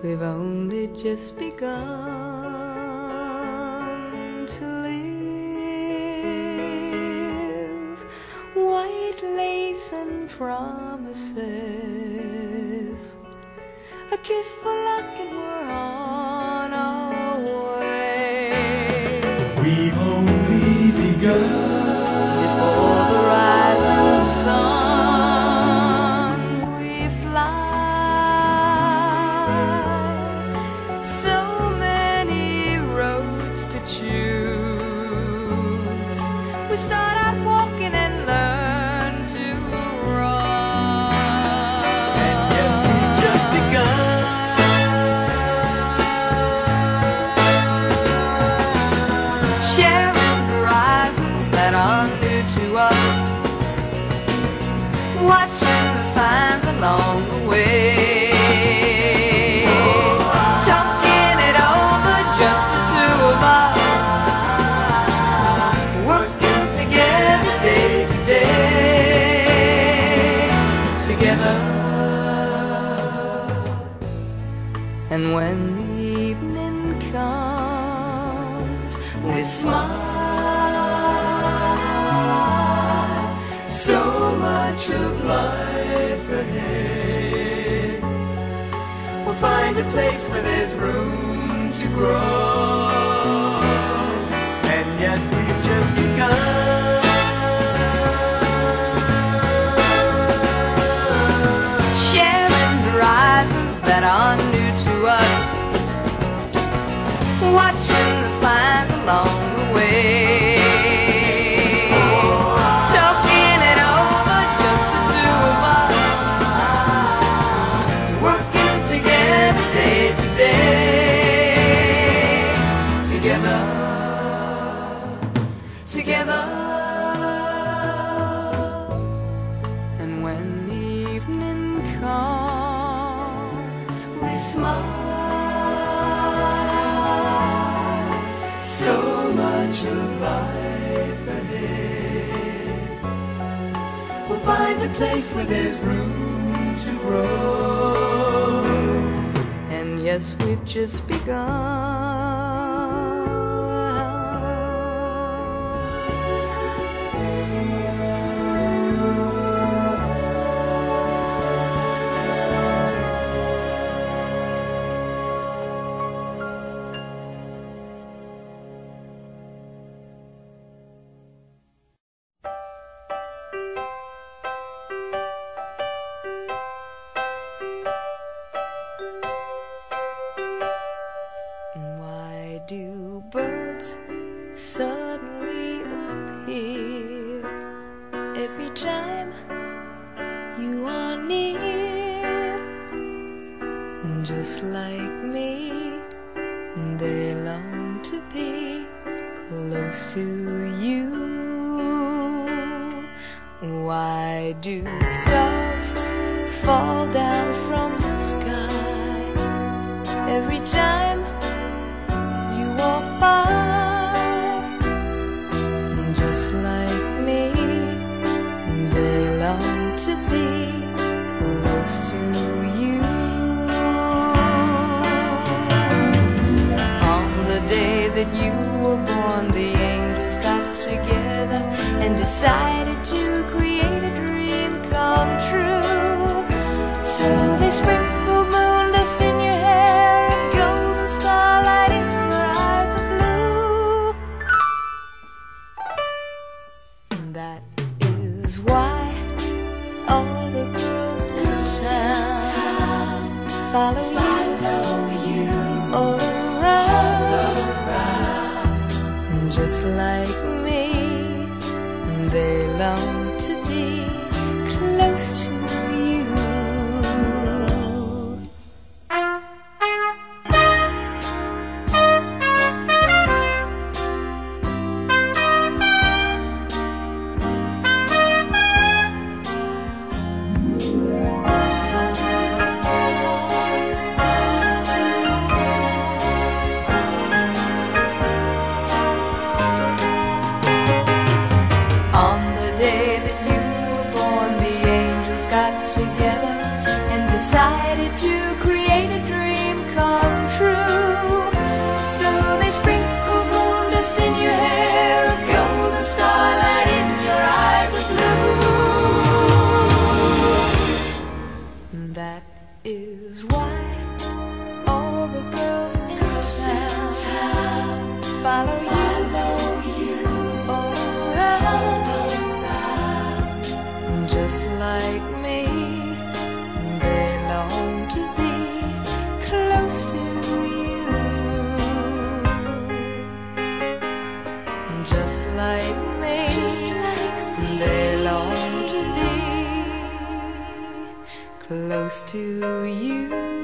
we've only just begun to live. White lace and promises, a kiss for luck and we're on our way. We've only begun. Before the rising sun we fly, so many roads to choose. We start out walking and learn to run. And yes, we've just begun. Sharing horizons that are new to us, watching the signs along the way, talking it over, just the two of us, working together day to day, together. And when the evening comes, we smile. So much of life ahead. We'll find a place where there's room to grow. And yes, we've just begun. Sharing horizons that are new to us, watching the signs along the way, talking it over, just the two of us, working together day to day, together, together. And when the evening comes, we smile. So much of life ahead. We'll find a place where there's room to grow. And yes, we've just begun. Why do birds suddenly appear every time you are near? Just like me, they long to be close to you. Why do stars fall down from the sky every time you walk by? Just like me, they long to be close to you. On the day that you were born, the angels got together and decided to create a dream come true. So they sprinkled moon dust in your hair and golden starlight in your eyes of blue. That is why all the girls in town follow you all around. Just like me, they long to be close to you. On the day that you were born, the angels got follow you around, just like me. They long to be close to you, just like me. They long to be close to you.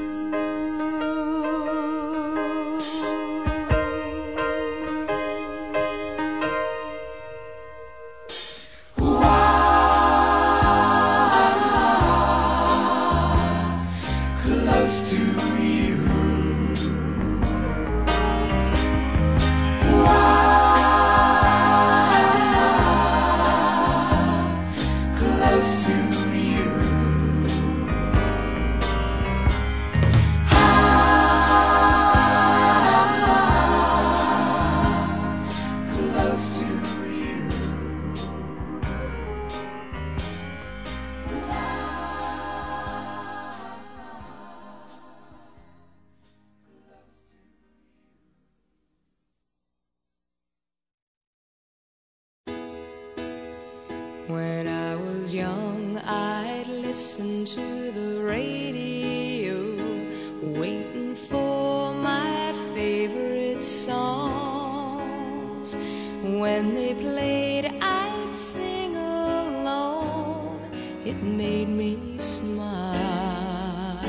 When I was young, I'd listen to the radio, waiting for my favorite songs. When they played, I'd sing along. It made me smile.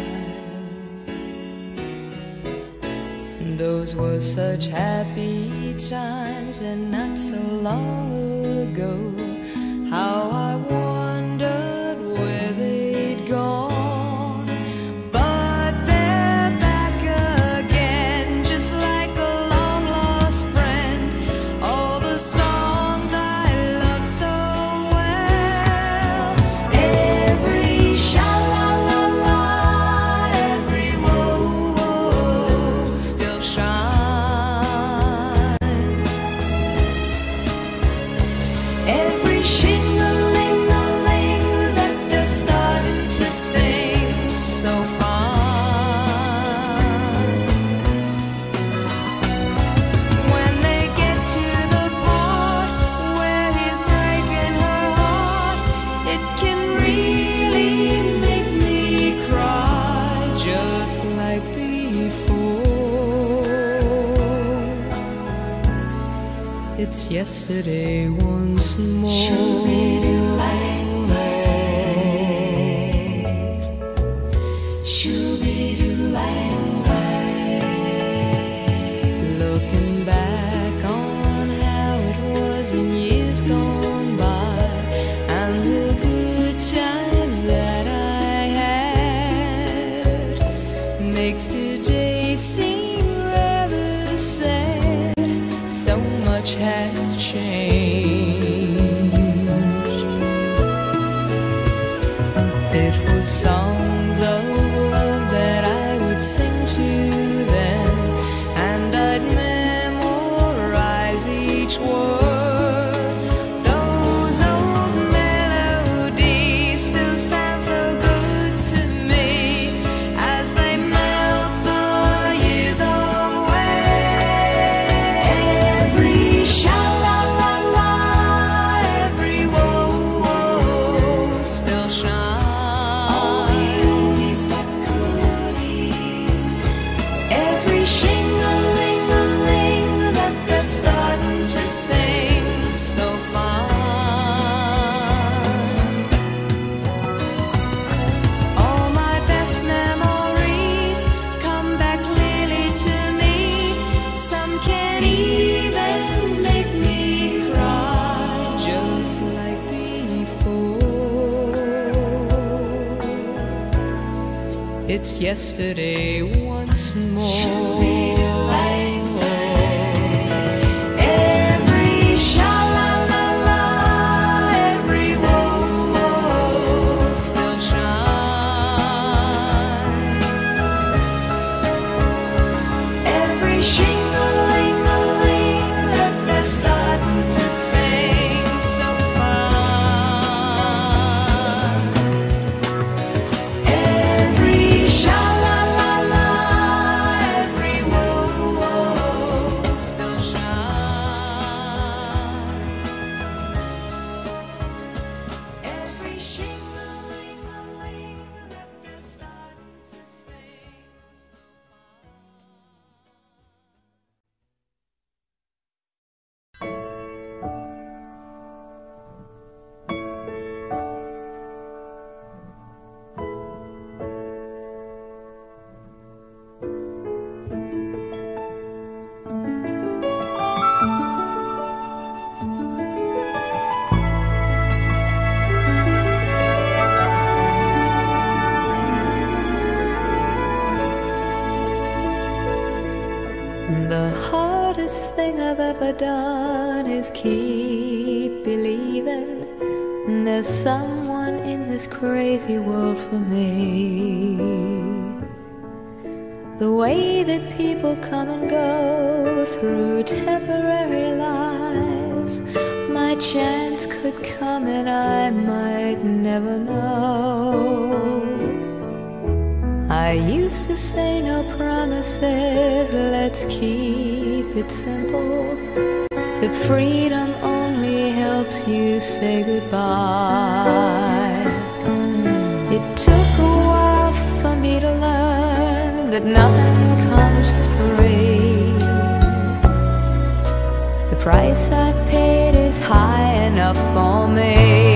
Those were such happy times, and not so long ago. How I wondered where they'd gone, but they're back again, just like a long-lost friend. All the songs I love so well, every sha-la-la-la, every whoa-whoa still shines. Every shing-a-ling-a-ling that they're starting to sing so fine. When they get to the part where he's breaking her heart, it can really make me cry, just like before. It's yesterday once more. Looking back on how it was in years gone by, and the good times that I had, makes today seem rather sad. So much has changed. It was songs of love that I would sing to them, and I'd memorize each word. Those old melodies still sound so good to me as they melt the years away. Every sha-la-la-la, every whoa-whoa still shines. All the oldies but goodies, every shing-a-ling-a-ling that they're starting to sing so fine. All my best memories come back clearly to me. Some can even make me cry, just like before. It's yesterday once more. Every sha-la-la-la, every whoa-whoa still shines. Every shing-a-ling-a-ling that they're starting to sing so fine. Every sha-la-la-la, every whoa-whoa still shines. The hardest thing I've ever done is keep believing there's someone in this crazy world for me. The way that people come and go through temporary lives, my chance could come and I might never know. I used to say no promises, let's keep it simple. But freedom only helps you say goodbye. It took a while for me to learn that nothing comes for free. The price I've paid is high enough for me.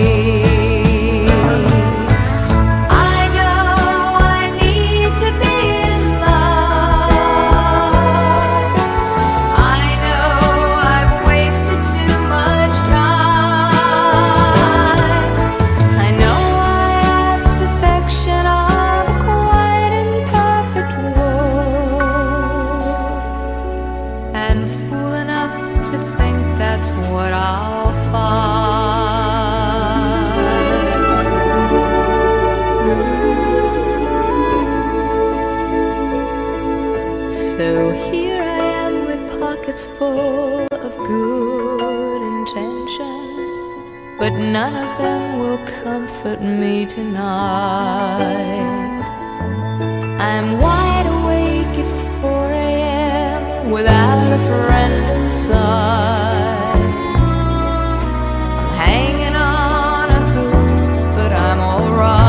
So here I am with pockets full of good intentions, but none of them will comfort me tonight. I'm wide awake at 4 a.m. without a friend inside. I'm hanging on a hoop, but I'm alright.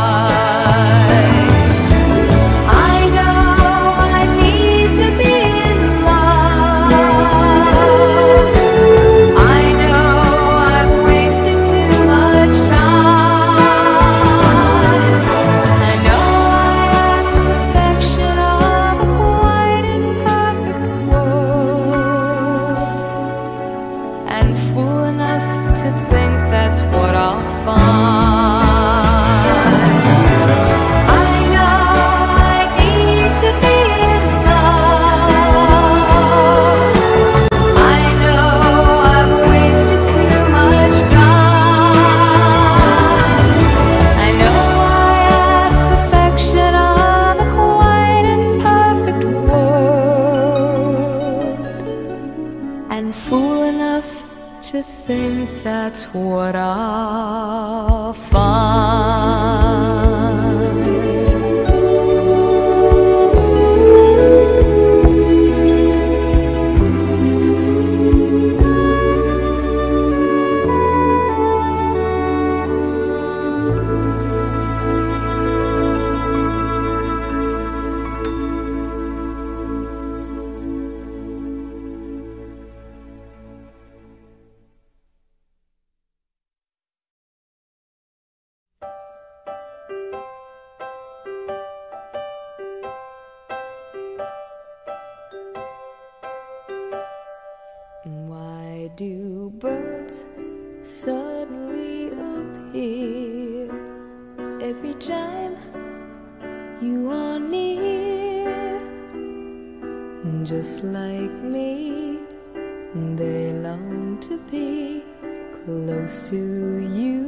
To think that's what I'll find. Why do birds suddenly appear every time you are near? Just like me, they long to be close to you.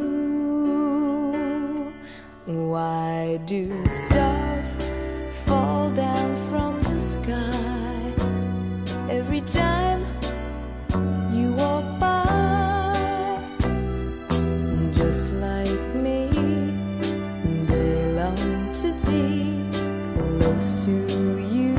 Why do stars fall down from the sky every time you walk by? Just like me, they long to be close to you.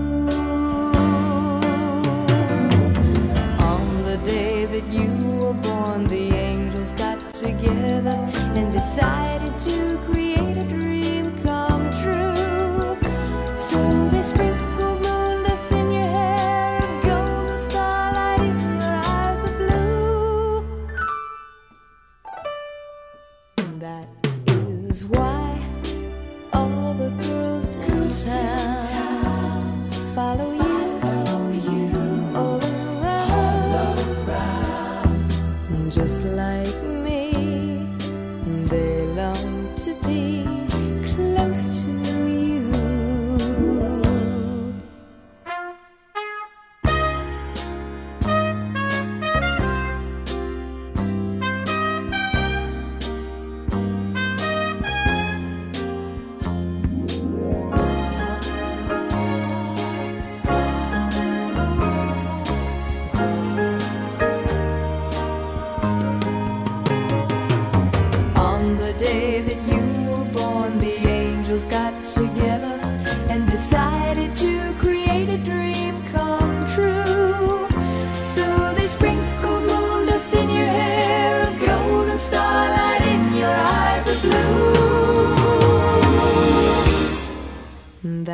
On the day that you were born, the angels got together and decided to create a dream come true. So they sprinkled moon dust in your hair of golden stars.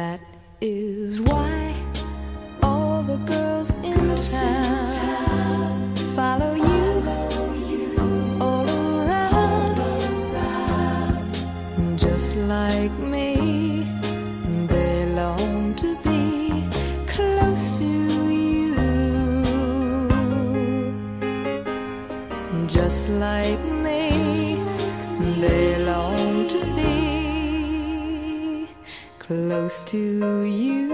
that is why all the girls in town follow you all around. Just like me, they long to be close to you. Just like me, they long to be close to you.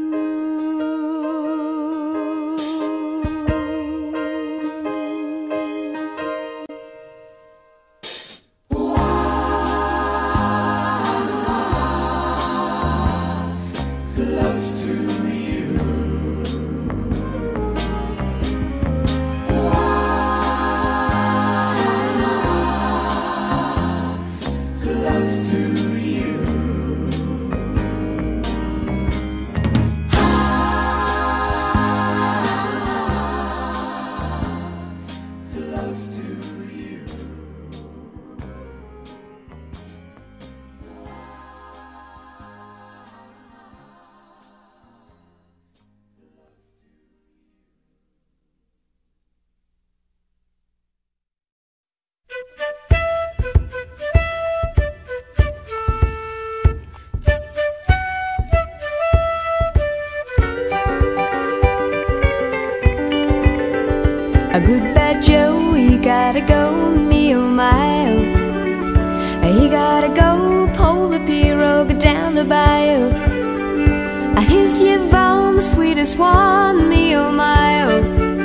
A good bad Joe, he gotta go, me oh my oh. He gotta go, pull the pirogue down the bayou. Here's Yvonne, the sweetest one, me oh my oh.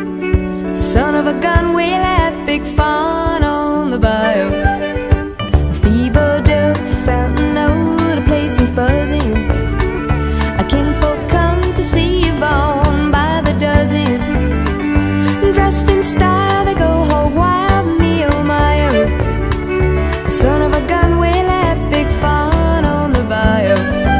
Son of a gun, we'll have big fun on the bayou. Thibodeau, Fountain Road, the place is buzzing. A kinfolk come to see Yvonne by the dozen. Dressed in style, they go hog wild, me oh my oh. Son of a gun, we'll have big fun on the bayou.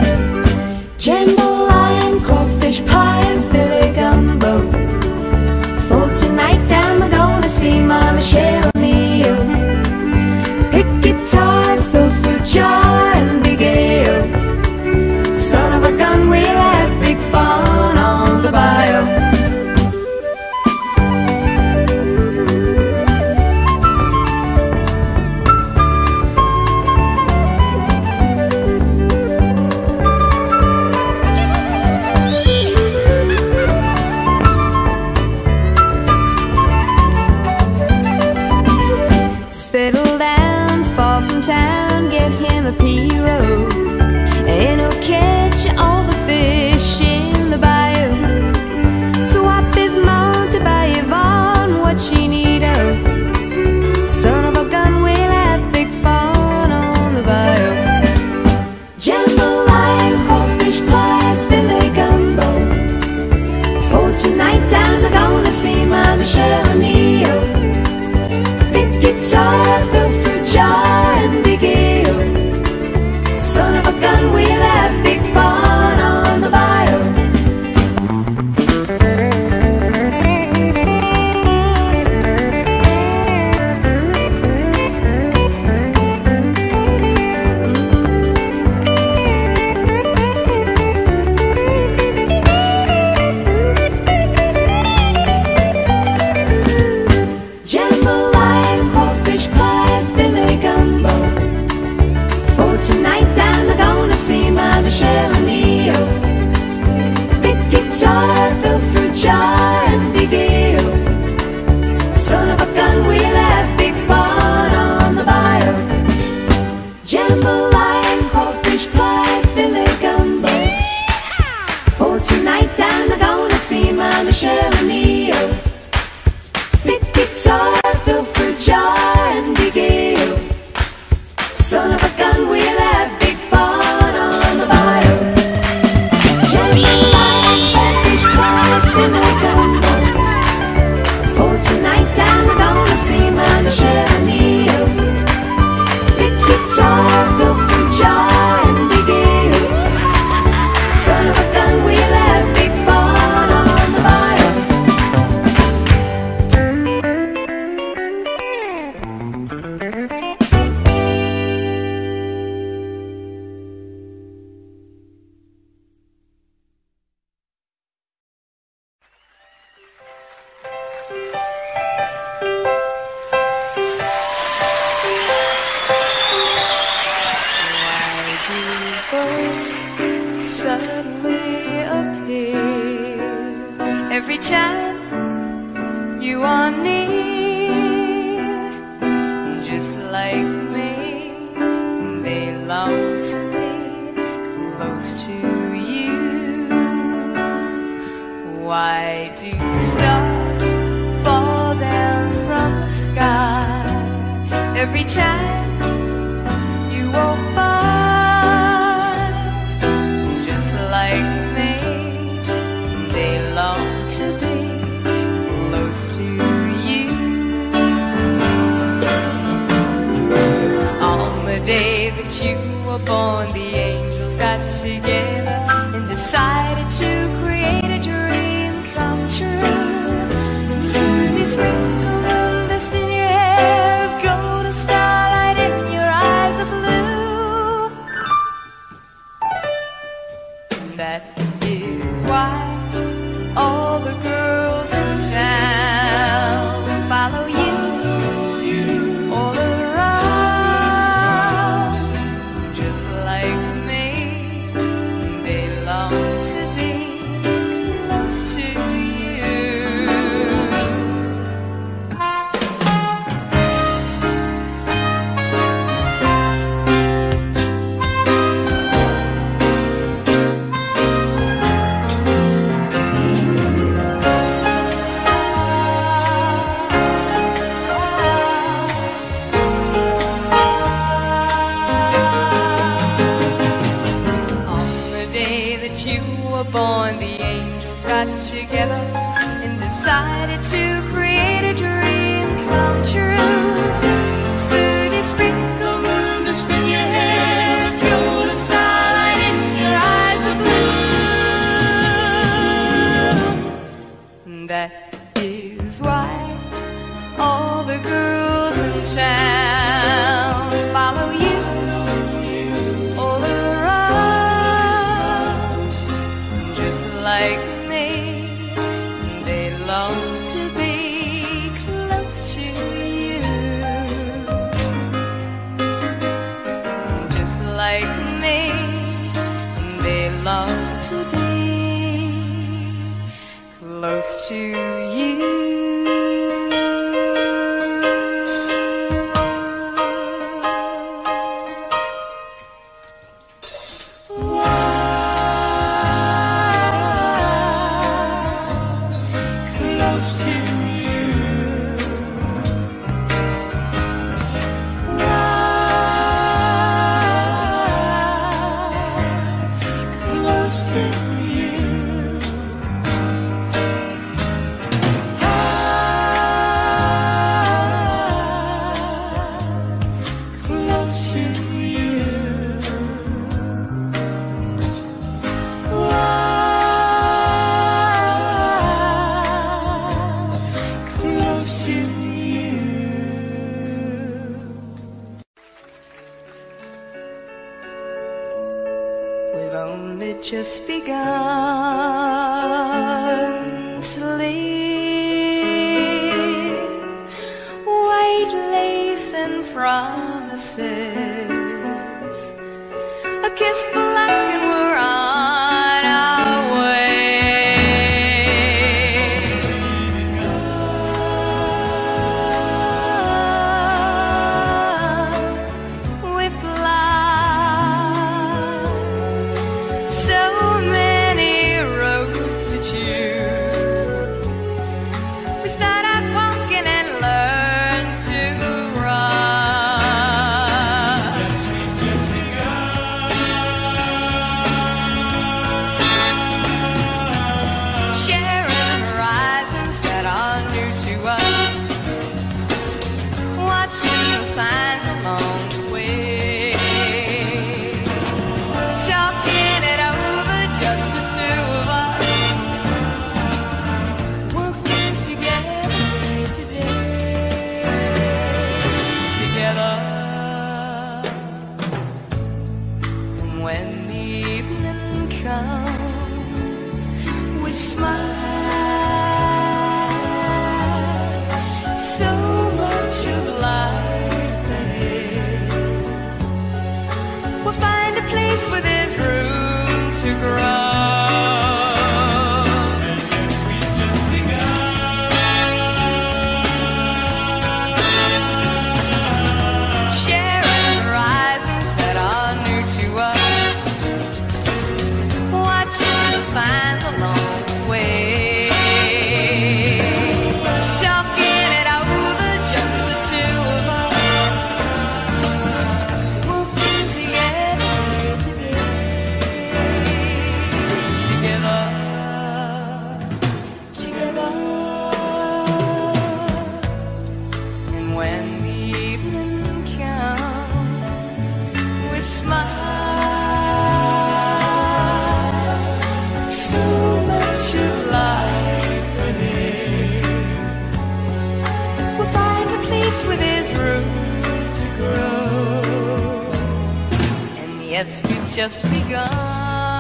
Jambalaya, crawfish pie, and Philly gumbo. For tonight I'm gonna see my Michelle, me oh. Pick guitar, fill fruit jar, and big ale. Son of a gun, we'll have big fun on the bayou. Settle down, far from town, get him a pirogue, and he'll catch all the fish in the bayou. Swap his mount to buy Yvonne what she need oh. Son of a gun, we'll have big fun on the bayou. Jambalaya, crawfish pie, Philly gumbo. For tonight I'm gonna see my Michelle and me oh. Guitar, fill fruit jar, and big ale. Son of a gun, we'll have big fun on the bayou. Tonight I'm gonna see my Michelle and me oh. Big guitar, fill fruit jar, and big ale. Son of a gun, we'll have big fun on the bayou. Jambalaya, crawfish pie, Philly gumbo. For tonight I'm gonna see my Michelle and me oh. Big guitar, fill fruit jar, and big ale. Son of a gun, we'll have big fun on the bayou. Jambalaya, crawfish pie, Philly gumbo. For tonight I'm gonna see my Michelle and me oh. Big guitar, fill fruit jar, and big ale. Son of a gun, we'll have big fun on the bayou. every time you are near. Just like me, they long to be close to you. Why do stars fall down from the sky every time you walk by? Just like me, they long to be close to you. On the day that you were born, the angels got together and decided to create a dream come true. So they sprinkle moon dust in your hair, golden starlight in your eyes of blue. That is why all the girls in town follow you all around. Just like me, they long to be close to you. Born, the angels got together and decided to create a dream come true. So they sprinkle moon dust in your hair, golden starlight in your eyes of blue. That is why all the girls in town follow you all around. Like me, they long to be close to you. Just like me, they long to be close to you. We've only just begun to live, white lace and promises, a kiss for luck and we're on our way. We fly so many roads to choose. We start out walking and learn to run. Yes, we've just begun. Yes, we've just begun.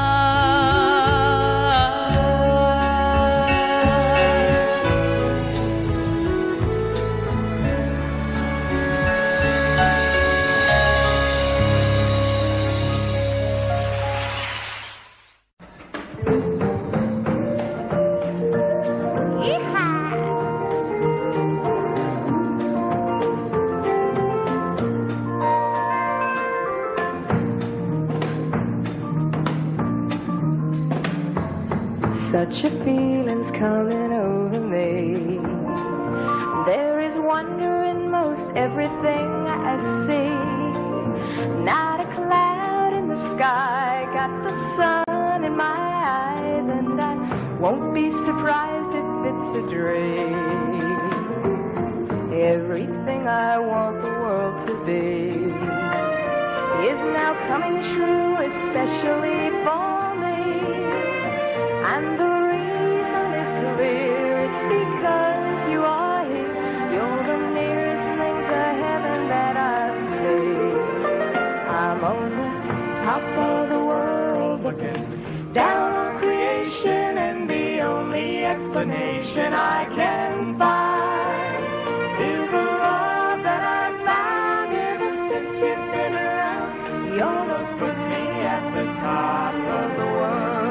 Such a feeling's coming over me. There is wonder in most everything I see. Not a cloud in the sky, got the sun in my eyes, and I won't be surprised if it's a dream. Everything I want the world to be is now coming true, especially for me. And the reason is clear, it's because you are here. You're the nearest thing to heaven that I see. I'm on the top of the world looking down on creation, and the only explanation I can find is the love that I've found ever since you've been around. You almost put me at the top of the world.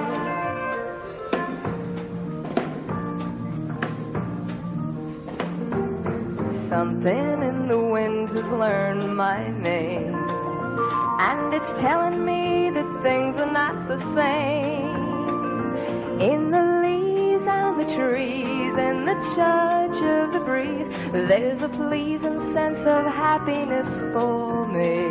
Something in the wind has learned my name, and it's telling me that things are not the same. In the leaves and the trees and the touch of the breeze, there's a pleasing sense of happiness for me.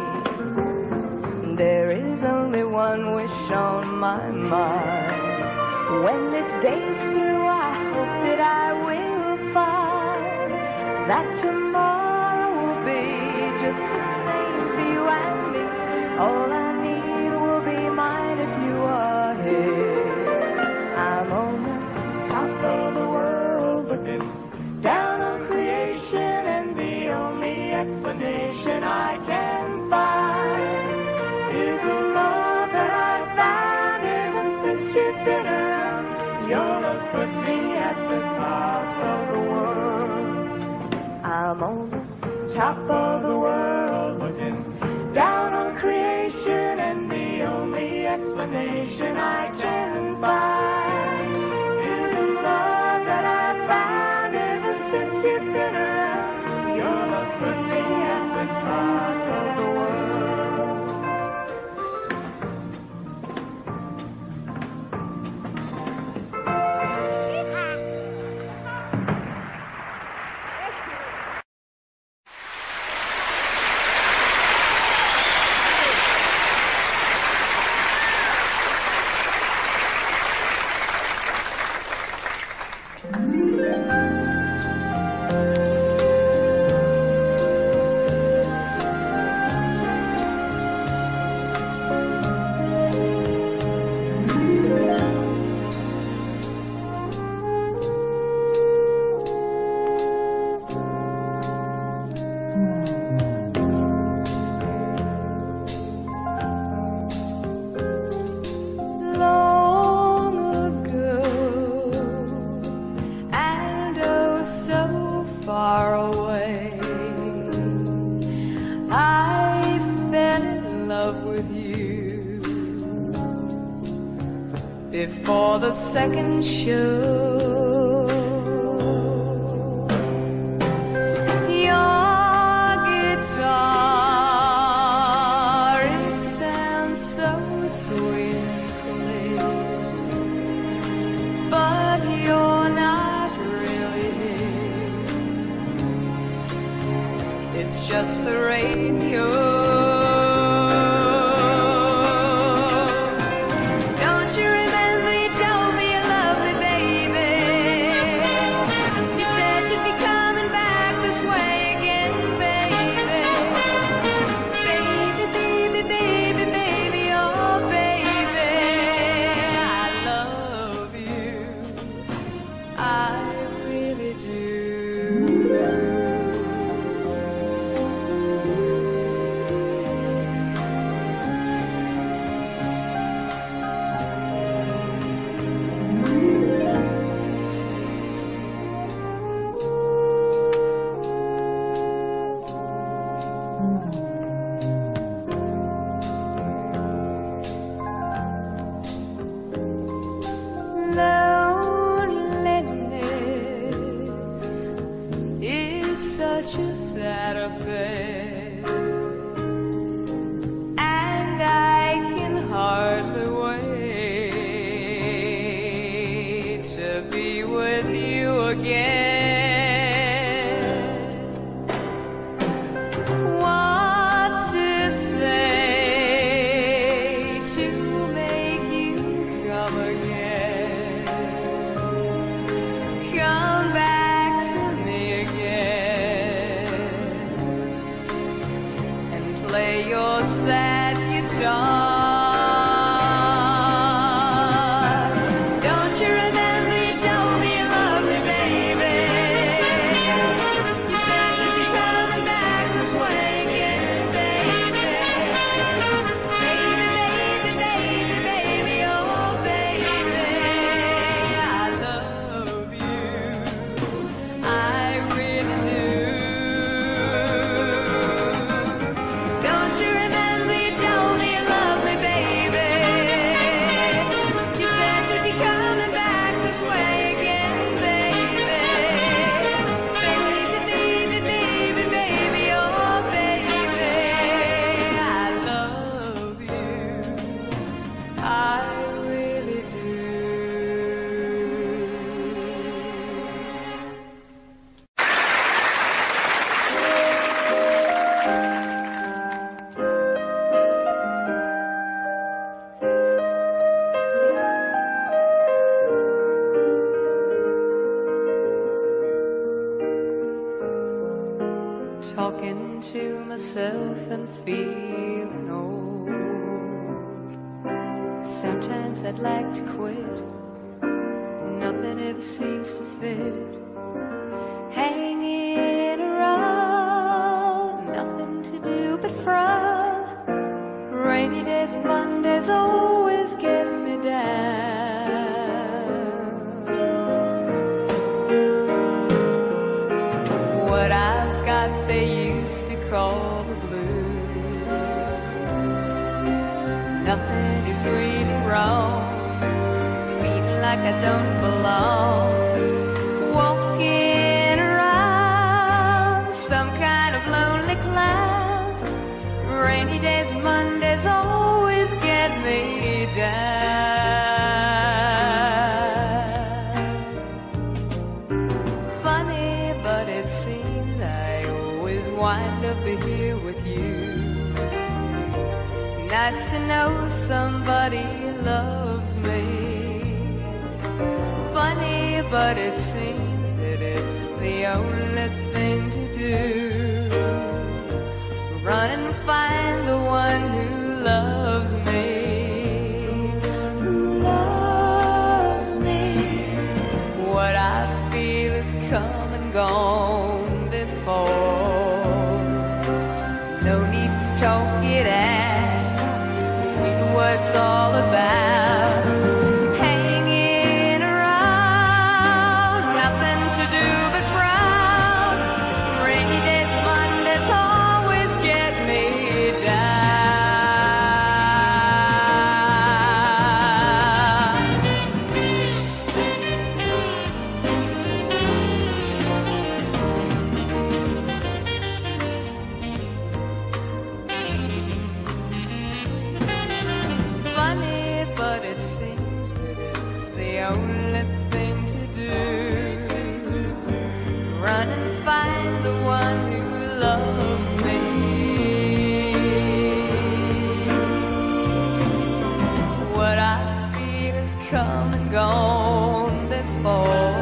There is only one wish on my mind. When this day's through, I hope that I will find that tomorrow will be just the same for you and me. All I need will be mine if you are here. I'm on the top of the world looking down on creation, and the only explanation I can find is the love that I've found ever since you've been around. Your love put me at the top of the world. I'm on the top of the world looking down on creation, and the only explanation I can find is the love that I've found ever since you've been around. Your love put me at the top of the world. Before the second show, your guitar, it sounds so sweet and clear, but you're not really here. It's just the radio. sad affair, and I can hardly wait to be with you again. What to say to make you come again? Come back to me again and play your sad guitar. Don't you remember you told me you loved me, baby? You said you'd be coming back this way again, baby. Baby, baby, baby, baby, oh baby, I love you, I really do. Don't you remember you told me you loved me, baby? You said you'd be coming back this way again, baby. Baby, baby, baby, baby, oh baby, I love you, I really do. Talking to myself and feeling old. Sometimes I'd like to quit. Nothing ever seems to fit. Hanging around, nothing to do but frown. Rainy days and Mondays always get me down. What I've got they used to call the blues. Nothing is really wrong. Feeling like I don't belong. Walking around some kind of lonely cloud. Rainy days, Mondays always get me down. Funny, but it seems I always wind up here with you. Nice to know somebody loves me. Funny, but it seems that it's the only thing to do. Run and find the one who loves me. Who loves me. What I feel is come and gone before. No need to talk it out. We know what it's all about. Hanging around, nothing to do but frown. Rainy days, Mondays always get me down. Funny, but it seems that it's the only thing to do. Run and find the one who loves me. What I feel has come and gone before.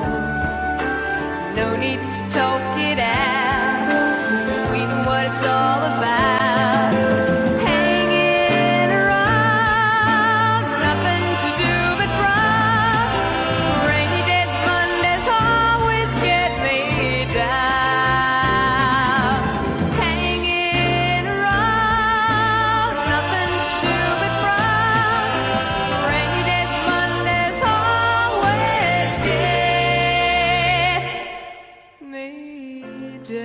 No need to talk it out. We know what it's all about. Hanging around, nothing to do but frown. Rainy days, Mondays always get me down. Hanging around, nothing to do but frown. Rainy days, Mondays always get me down.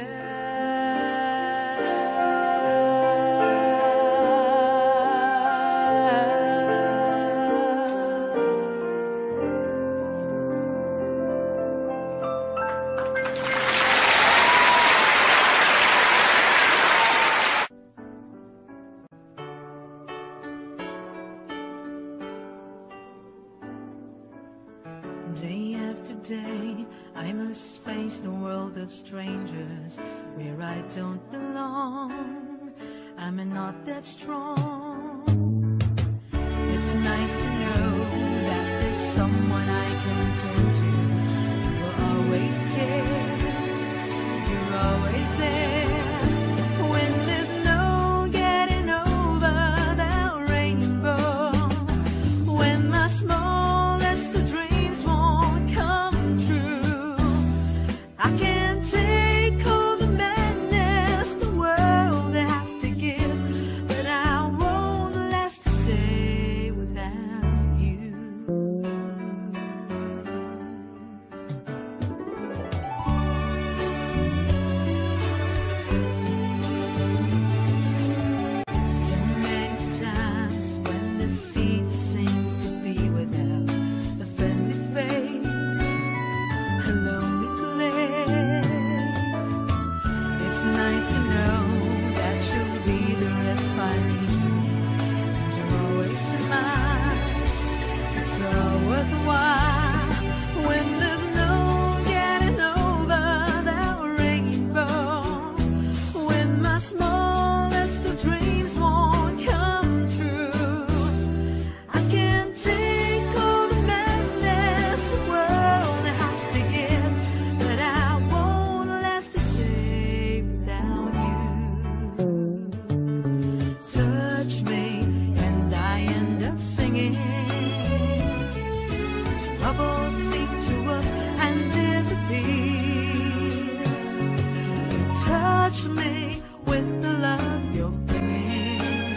day I must face the world of strangers where I don't belong. I'm not that strong. It's nice to know that there's someone I can turn to. You're always there. You're always there. When there's no getting over that rainbow. When my smallest of dreams won't come true. I can't take all the madness the world has to give, but I won't last a day without you. So many times when the sea seems to be without a friendly face, a lonely place, it's nice to know that you'll be there if I need you, and you're always mine. It's all worthwhile when there's no getting over that rainbow. When my smallest of dreams won't come true. I can't take all the madness the world has to give, but I won't last a day without you. Touch me and I end up singing. Troubles seem to up and disappear. You touch me with the love you're bringing.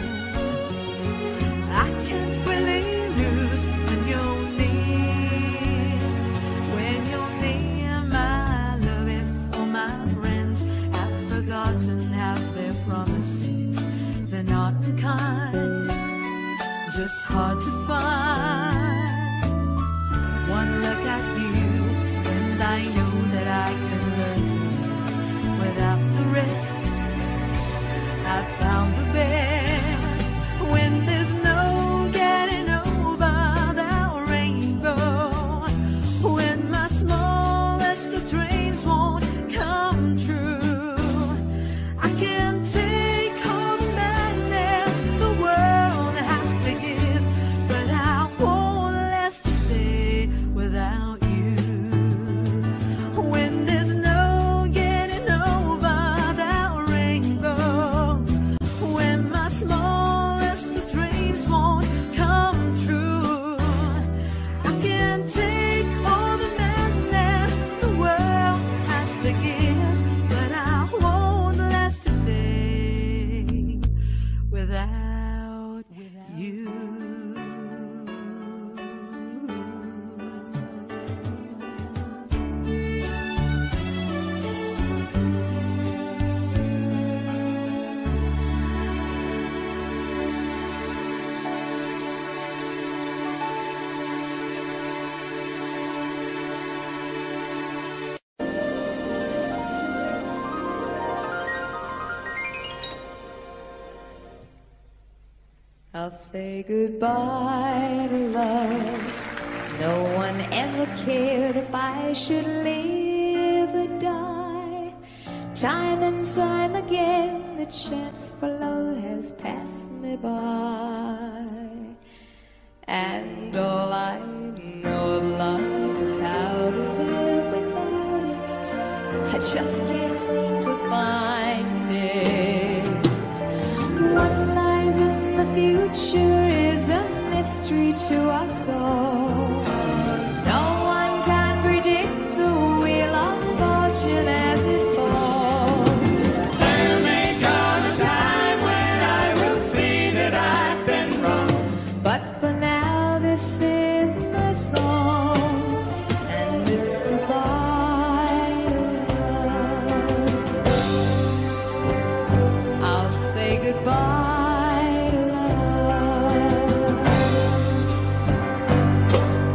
I can't really lose when you're near. When you're near, my love, if all my friends have forgotten half their promises, they're not the kind, just hard to find. One look at you and I know that I can learn to live without the rest. I found the best when there's no getting over that rainbow. When my smallest of dreams won't come true. I can't take all the madness the world has to give, but I won't last a day without you. When there's no getting over that rainbow. When my smallest of dreams won't come true. I can't take all the madness the world has to give, but I won't last a day without you. I'll say goodbye to love. No one ever cared if I should live or die. Time and time again, the chance for love has passed me by. And all I know of love is how to live without it. I just can't seem to find it. What lies in the future is a mystery to us all. No one can predict the wheel of fortune as it falls. There may come a time when I will see that I've been wrong. But for now, this is my song, and it's goodbye to love. I'll say goodbye to love.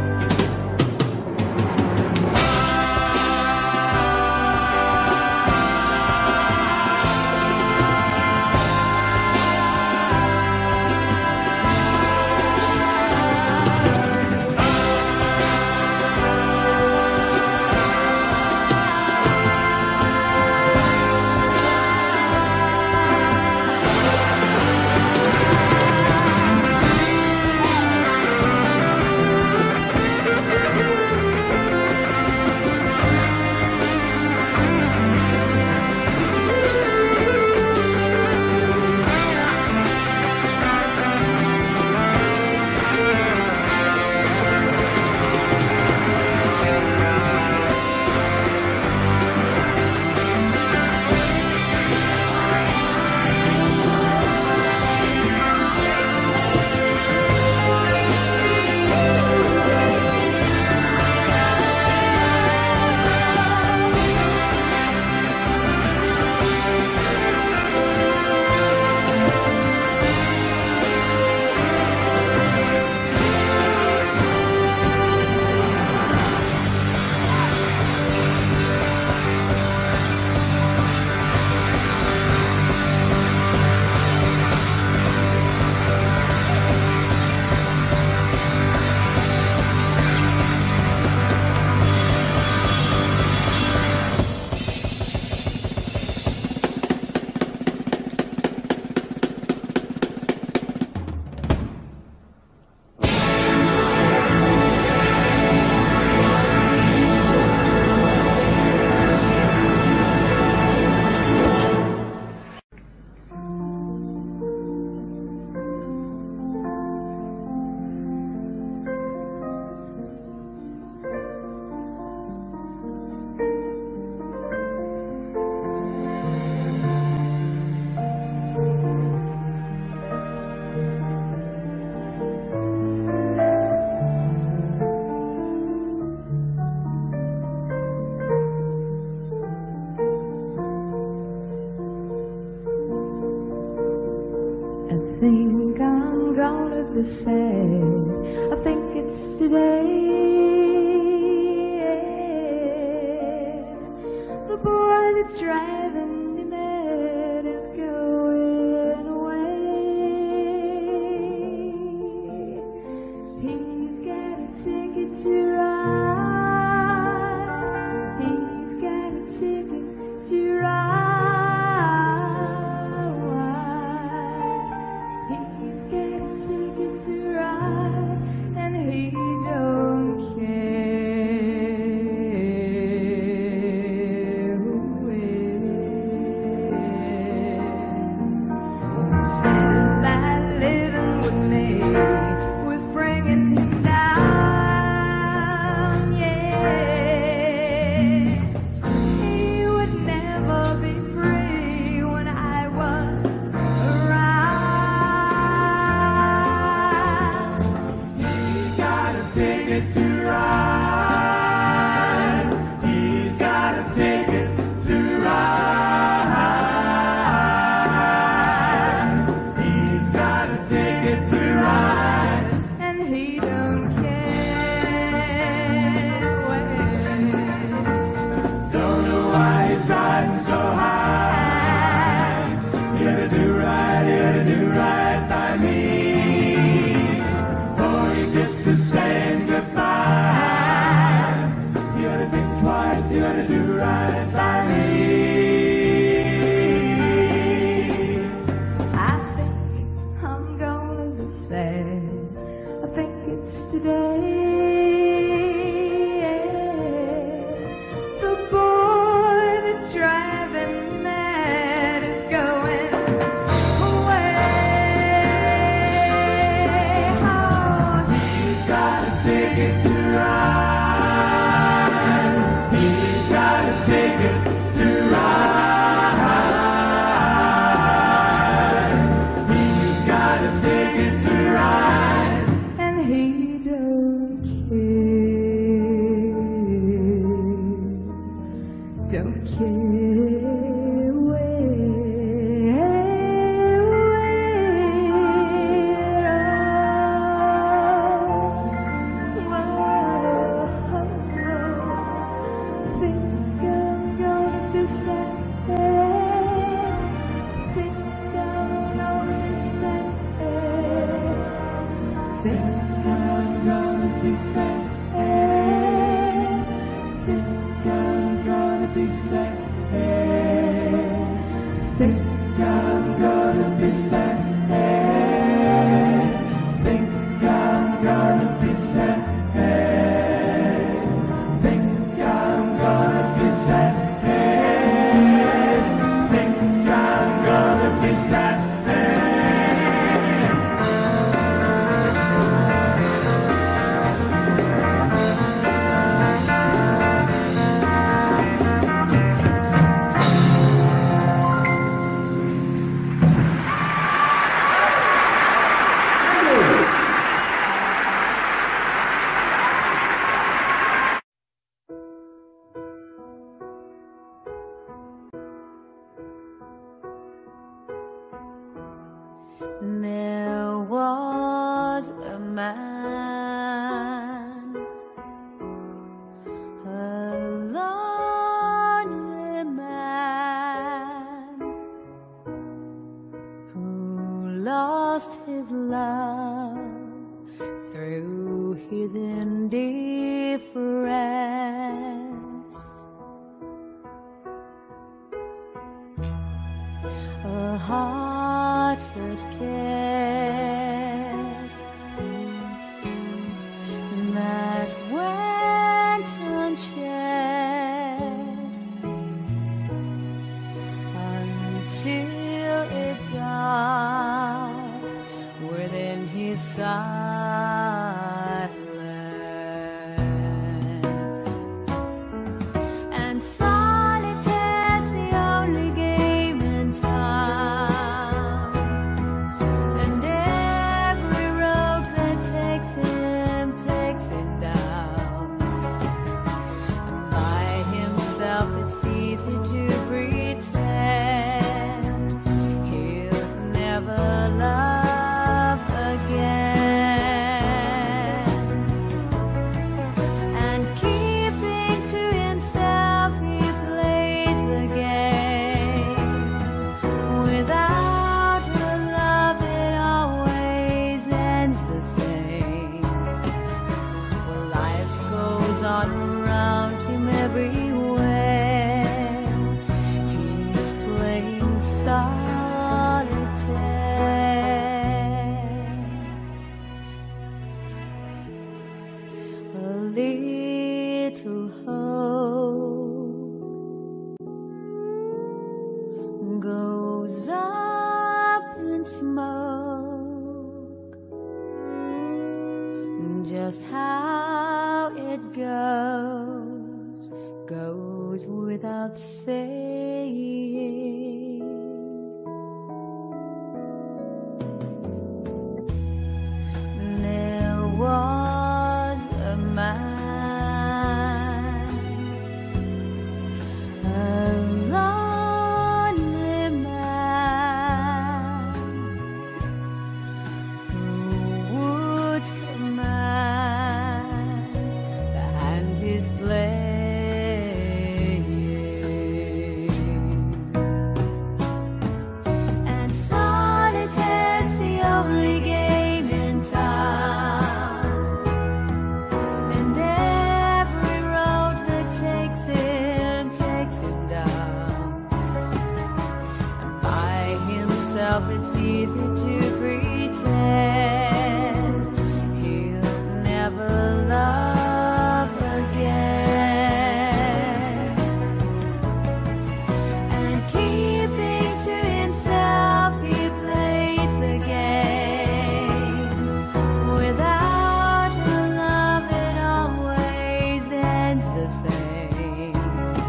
the sand. I think it's today. The boy that's driving me mad is going away. He's got a ticket to ride. He's got a ticket to ride. He's got a ticket to ride, and he don't care who wins. Says that living with me was bringing him down, yeah. He would never be free when I was around. He's got a ticket to ride. He's got a ticket to ride. He's got a ticket to ride. And he don't care where. Don't know why he's riding so high. Here to do right by me. For he gets to saying goodbye. You ought to think twice, you ought to do right by me. I think I'm gonna be sad. I think it's today. The boy that's driving mad is going away. Oh, He's got a ticket to ride. He's got a ticket to ride. He's got a ticket to ride. and he don't care. Don't care Think I'm gonna be sad. Think I'm gonna be sad. Think I'm gonna be sad. Think I'm gonna be sad. Think I'm gonna be sad. Think I'm gonna be sad. Think I'm gonna be sad. Think I'm gonna be sad. There was a man, a lonely man, who lost his love through his indifference. A heart that cared, that went unshared until it died within his silence. And solitaire's the only game in town, and every road that takes him down. And by himself it's easy to pretend he'll never love again. just how it goes, goes without saying. There was a man, a lonely man, who would command the hand he's playing, and solitaire's the only game in town, and every road that takes him down, and by himself it's easy to pretend he'll never love again, and keeping to himself he plays the game. Without her love it always ends the same.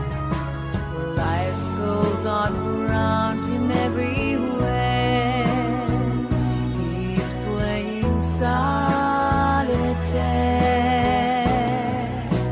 Life goes on around him everywhere. He's playing solitaire,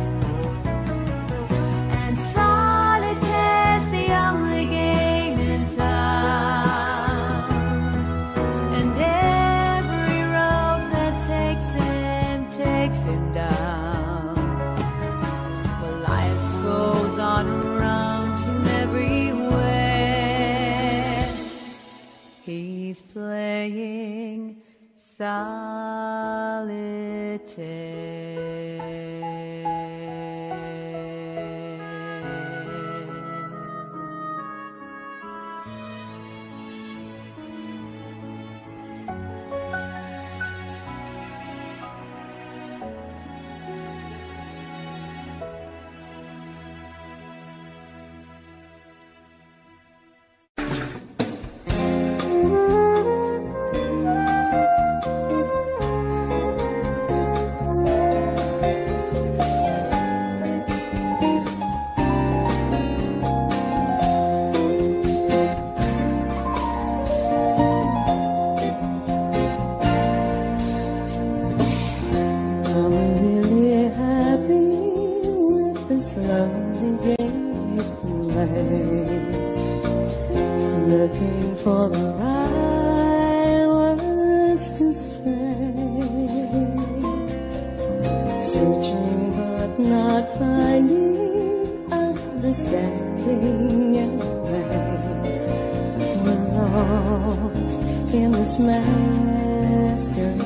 and solitaire's the only game in town, and every road that takes him down. Well, life goes on around him everywhere. He's playing I'm really happy with this lovely game we play, looking for the right words to say, searching but not finding understanding anyway. We're lost in this masquerade.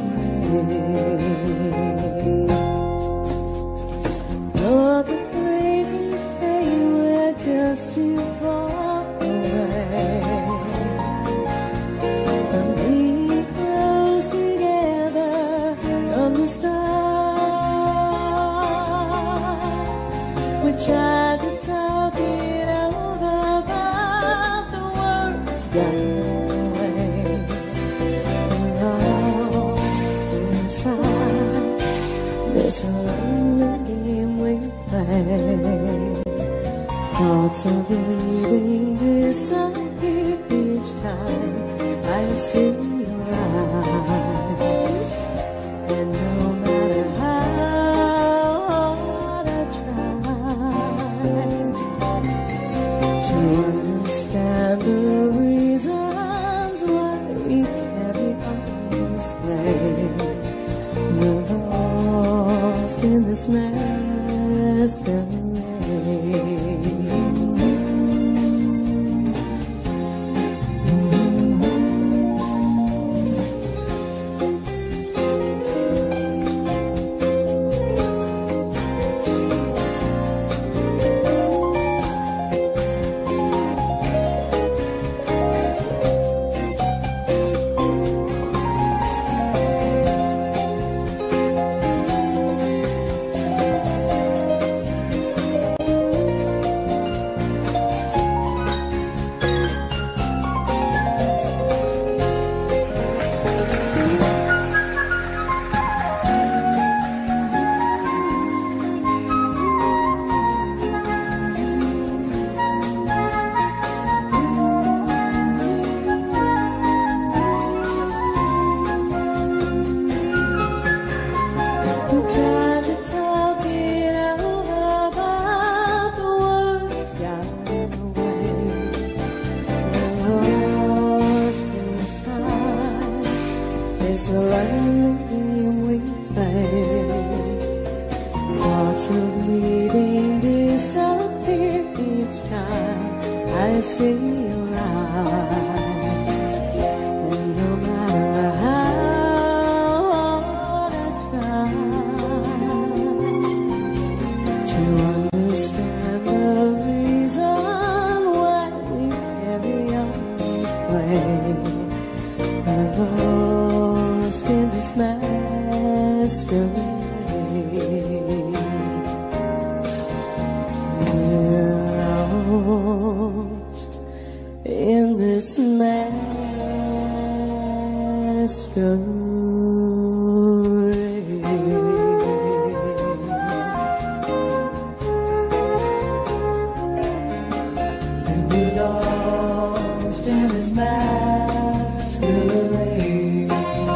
Not afraid to say we're just too far away from being close together from the start. We tried to talk it over, but the words got in the way. Lost inside this lonely game we play. Thoughts of leaving disappear each time I see your eyes, and no matter how hard I try to understand the reasons why we carry on this way, we're lost in this masquerade. see your eyes, and no matter how hard I try to understand the reason why we carry on this way, we're lost in this masquerade. In this masquerade, and we're lost in this masquerade.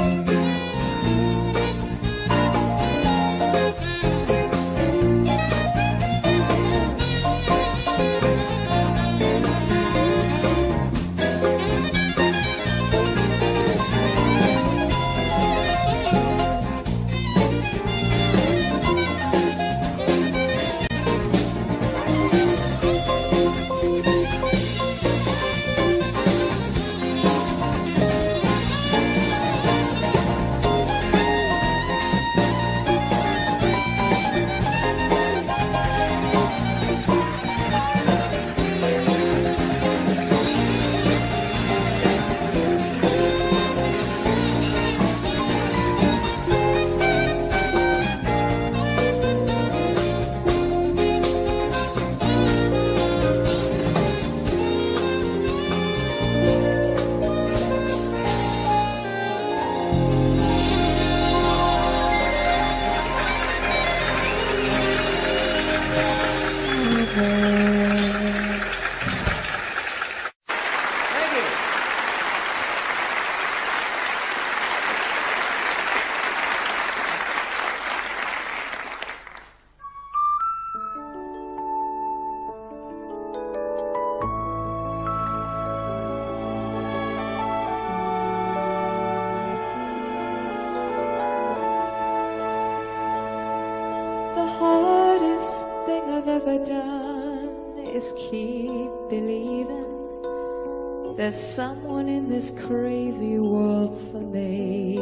Ever done is keep believing there's someone in this crazy world for me.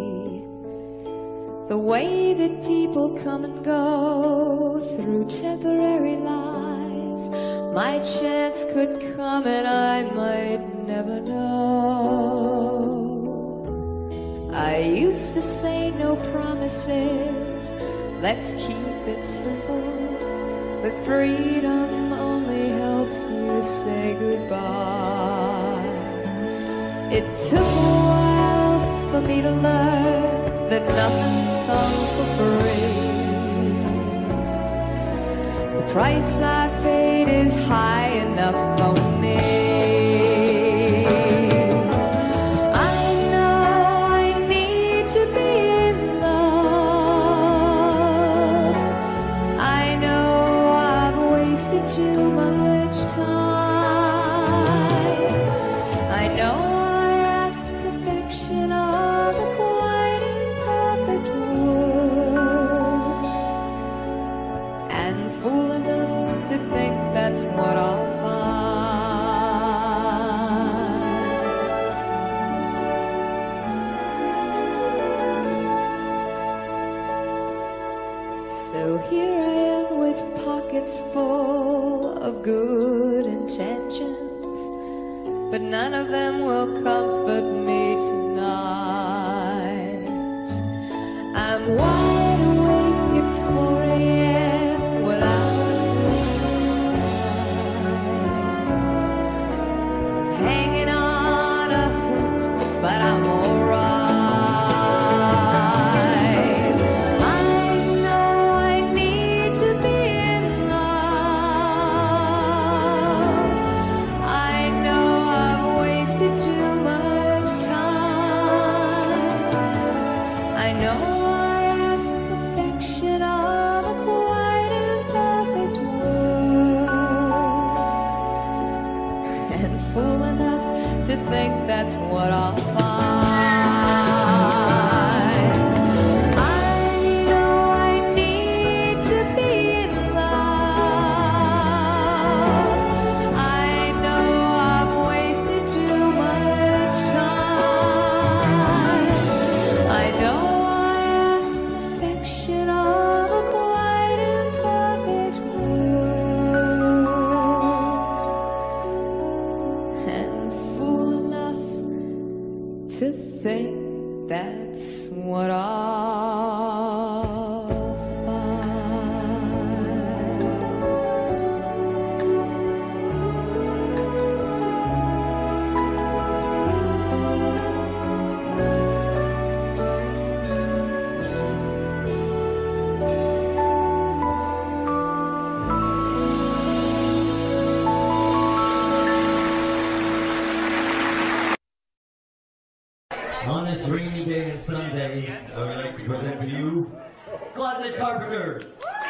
The way that people come and go through temporary lives, my chance could come and I might never know. I used to say no promises, let's keep it simple. But freedom only helps you say goodbye. It took a while for me to learn that nothing comes for free. The price I paid is high enough for me. Too much time. I know I ask perfection of a quite imperfect world, and fool enough to think that's what I'll find. So here I am with pockets full of good intentions, but none of them will comfort me tonight. I'm wide awake at 4 a.m. without a sight, hanging on a hook, but I'm alright. I know I ask perfection of a quite imperfect world, and fool enough to think that's what I'll find. I know I need to be in love. I know think that's what I'll find. On this rainy day and Sunday, I would like to present to you Closet Carpenters.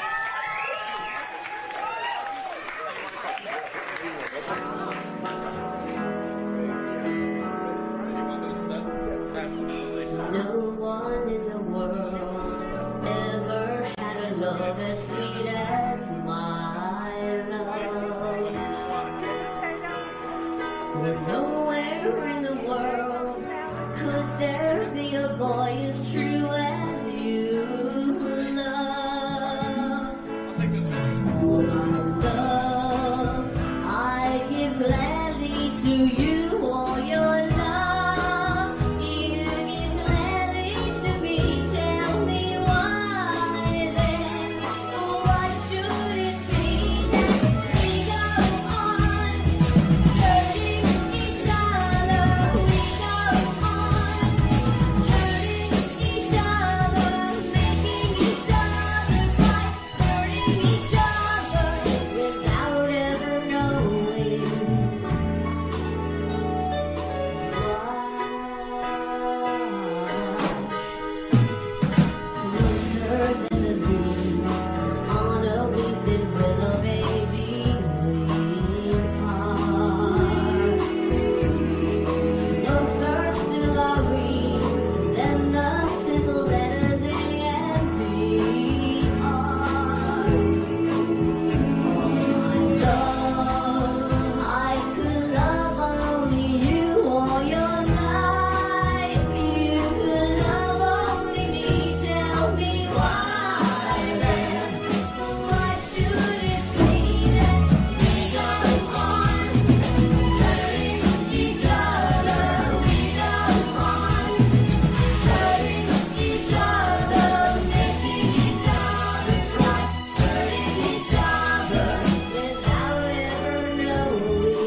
No one in the world ever had a love as sweet as my love. Nowhere in the world could there be a boy as true as you love? For my love, I give gladly to you all your love. You give gladly to me. Tell me why then? Why should it be that we go on hurting each other? We go on hurting each other, making each other cry, hurting each other without ever knowing why. Closer than the leaves on a weeping willow, baby, we part. Closer still are we than the simple letters A and B are. My love, I could love only you all your life. You could love only me. Tell me why then? Why should it be that we go on hurting each other? We go on hurting each other, making each other cry, hurting each other without ever knowing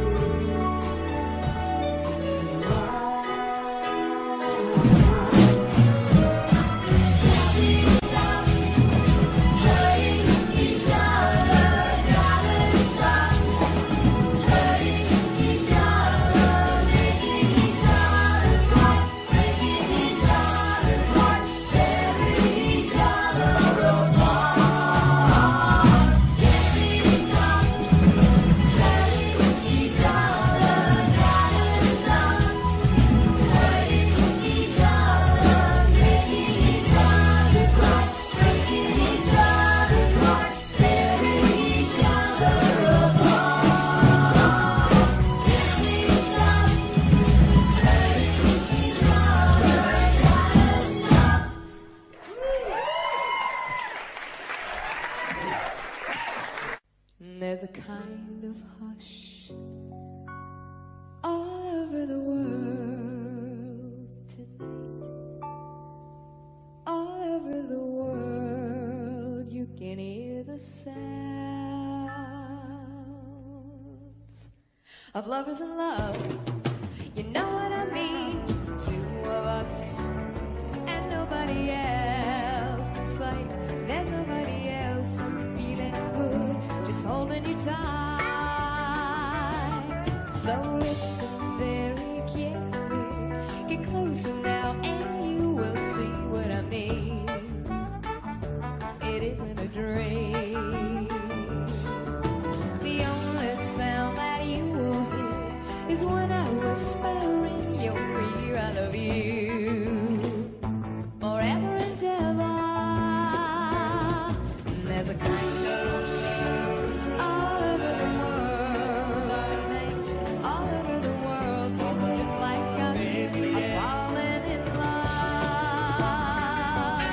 There's a kind of hush all over the world tonight. All over the world you can hear the sounds of lovers in love. You know what I mean? It's the two of us and nobody else. It's like there's nobody else. I'm feeling good, just holding you tight. So listen very carefully, get closer now and you will see what I mean. It isn't a dream. The only sound that you will hear is when I whisper in your ear, I love you forever and ever. And there's a kind of all over the world, mate, all over the world, people just like us are falling in love.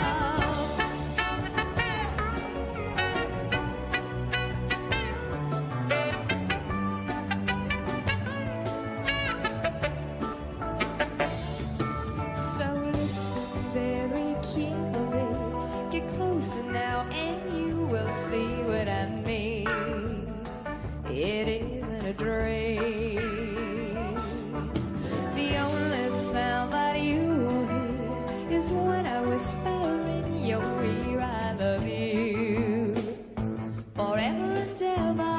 a dream. The only sound that you hear is when I whisper in your ear, I love you forever and ever.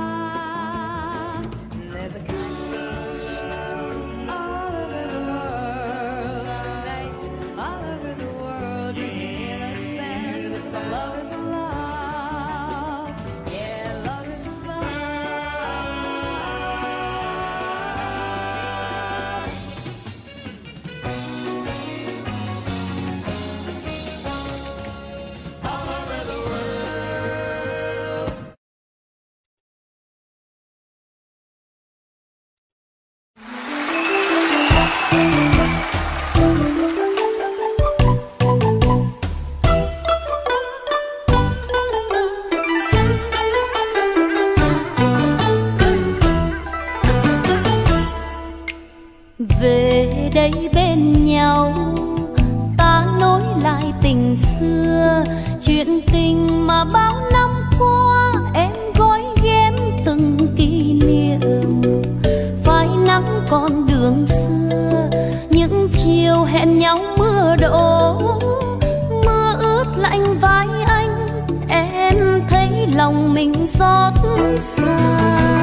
There's a catfish all over the world, tonight, all over the world. You can hear the sense of love is love. Yeah, love is all over the world. Về đây bên nhau, ta nối lại tình xưa, chuyện tình mà bao năm qua em gói ghém từng kỷ niệm. Phai nắng con đường xưa, những chiều hẹn nhau mưa đổ, mưa ướt lạnh vai anh, em thấy lòng mình xót xa.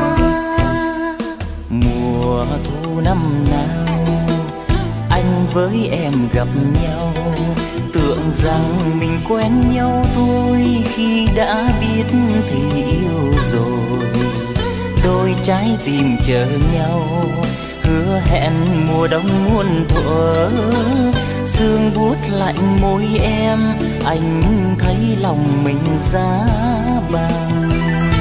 Mùa thu năm nào anh với em gặp nhau, tưởng rằng mình quen nhau thôi, khi đã biết thì yêu rồi. Đôi trái tim chờ nhau, hứa hẹn mùa đông muôn thuở. Sương buốt lạnh môi em, anh thấy lòng mình giá băng.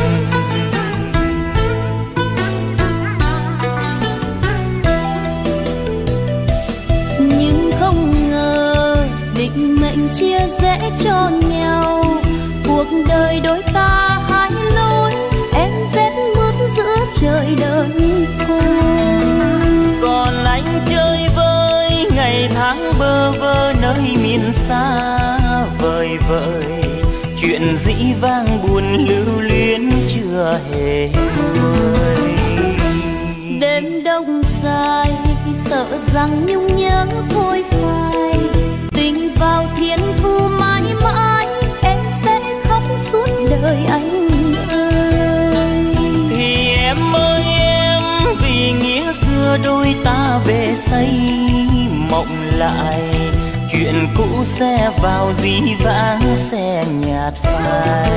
Nhưng không ngờ định mệnh chia rẽ cho nhau, cuộc đời đôi ta hai lối, em rét mướt giữa trời đơn côi. Còn anh chơi vơi ngày tháng bơ vơ nơi miền xa vời vợi, chuyện dĩ vang buồn lưu luyến chưa hề nguôi. Đêm đông dài sợ rằng nhung nhớ phôi phai, tình vào thiên thu mãi mãi, em sẽ khóc suốt đời anh ơi. Thì em ơi em, vì nghĩa xưa đôi ta về xây mộng lại, chuyện cũ sẽ vào dĩ vãng sẽ nhạt phai.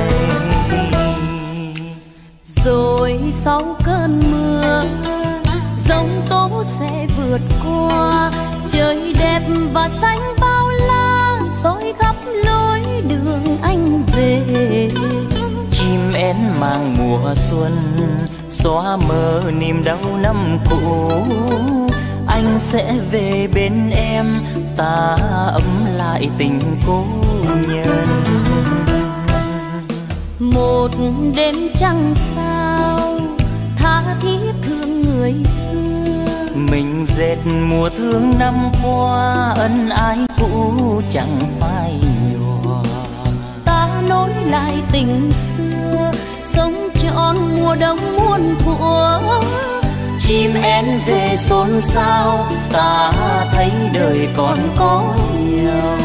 Rồi sau cơn mưa, giông tố sẽ vượt qua, trời đẹp và xanh bao la, soi khắp lối đường anh về. Chim én mang mùa xuân, xóa mờ niềm đau năm cũ. Anh sẽ về bên em, ta ấm lại tình cố nhân. Một đêm trăng sao, tha thiết thương người xưa. Mình dệt mùa thương năm qua, ân ái cũ chẳng phai nhòa. Ta nối lại tình xưa, sống trọn mùa đông muôn thuở. Chim én về xôn xao, ta thấy đời còn có nhau.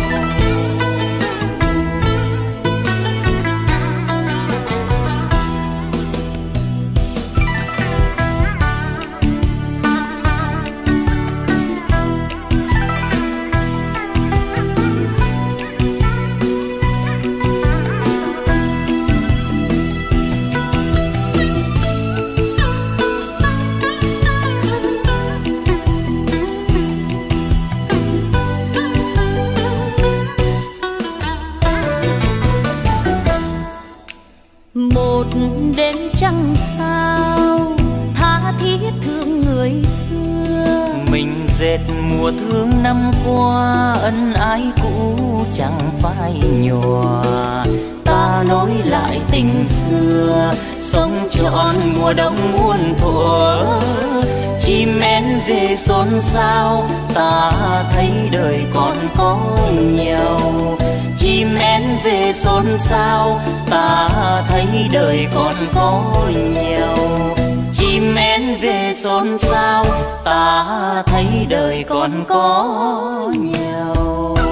Một đêm trăng sao, tha thiết thương người xưa. Mình dệt mùa thương năm qua, ân ái cũ chẳng phai nhòa. Ta nối lại tình xưa, sống trọn mùa đông muôn thuở. Chim én về xôn xao, ta thấy đời còn có nhau. Chim én về xôn xao, ta thấy đời còn có nhau. Chim xôn xao, ta thấy đời còn có nhau.